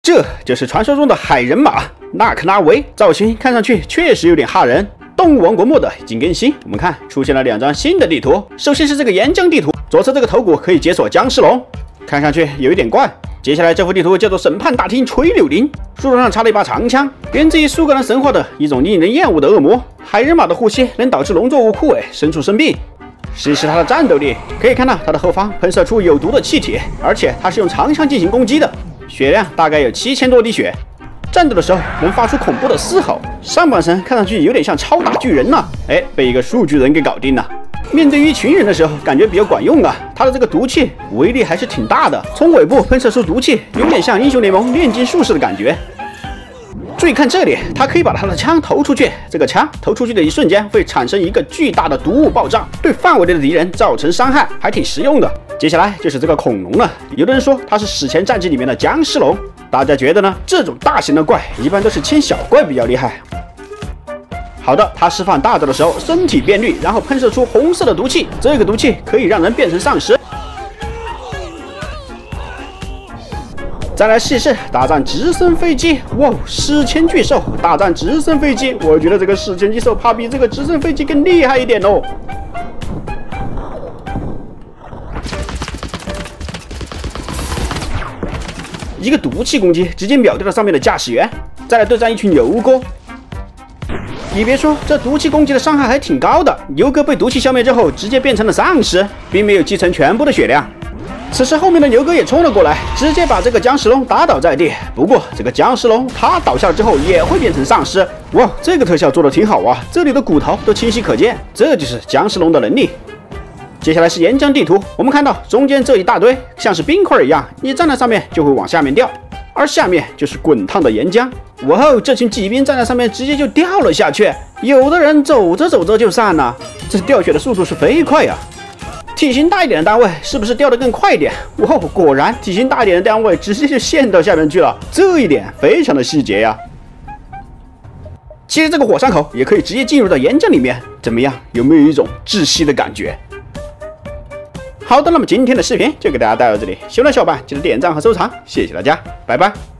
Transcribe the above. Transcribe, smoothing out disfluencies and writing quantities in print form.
这就是传说中的海人马纳克拉维，造型看上去确实有点吓人。动物王国末的已经更新，我们看出现了2张新的地图。首先是这个岩浆地图，左侧这个头骨可以解锁僵尸龙，看上去有一点怪。接下来这幅地图叫做审判大厅垂柳林，书桌上插了一把长枪，源自于苏格兰神话的一种令人厌恶的恶魔。海人马的呼吸能导致农作物枯萎，牲畜生病。试试它的战斗力，可以看到它的后方喷射出有毒的气体，而且它是用长枪进行攻击的，血量大概有7000多滴血。战斗的时候能发出恐怖的嘶吼，上半身看上去有点像超大巨人呐，被一个树巨人给搞定了。面对于一群人的时候，感觉比较管用啊。他的这个毒气威力还是挺大的，从尾部喷射出毒气，有点像英雄联盟炼金术士的感觉。注意看这里，他可以把他的枪投出去，这个枪投出去的一瞬间会产生一个巨大的毒物爆炸，对范围内的敌人造成伤害，还挺实用的。接下来就是这个恐龙了，有的人说它是史前战记里面的僵尸龙，大家觉得呢？这种大型的怪一般都是亲小怪比较厉害。好的，它释放大招的时候身体变绿，然后喷射出红色的毒气，这个毒气可以让人变成丧尸。再来试一试大战直升飞机，哇，史前巨兽大战直升飞机，我觉得这个史前巨兽怕比这个直升飞机更厉害一点哦。一个毒气攻击直接秒掉了上面的驾驶员，再来对战一群牛哥。你别说，这毒气攻击的伤害还挺高的，牛哥被毒气消灭之后直接变成了丧尸，并没有继承全部的血量。此时后面的牛哥也冲了过来，直接把这个僵尸龙打倒在地。不过这个僵尸龙它倒下了之后也会变成丧尸。哇，这个特效做的挺好啊，这里的骨头都清晰可见，这就是僵尸龙的能力。接下来是岩浆地图，我们看到中间这一大堆像是冰块一样，你站在上面就会往下面掉，而下面就是滚烫的岩浆。哇哦，这群骑兵站在上面直接就掉了下去，有的人走着走着就散了，这掉血的速度是飞快呀。体型大一点的单位是不是掉得更快一点？哇，果然体型大一点的单位直接就陷到下面去了，这一点非常的细节呀。其实这个火山口也可以直接进入到岩浆里面，怎么样？有没有一种窒息的感觉？好的，那么今天的视频就给大家带到这里，喜欢的小伙伴记得点赞和收藏，谢谢大家，拜拜。